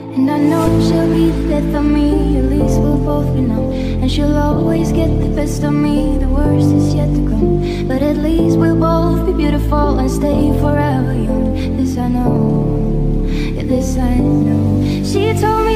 And I know she'll be the death of me, at least we'll both be numb. And she'll always get the best of me, the worst is yet to come. But at least we'll both be beautiful and stay forever young. This I know, yeah, this I know. She told me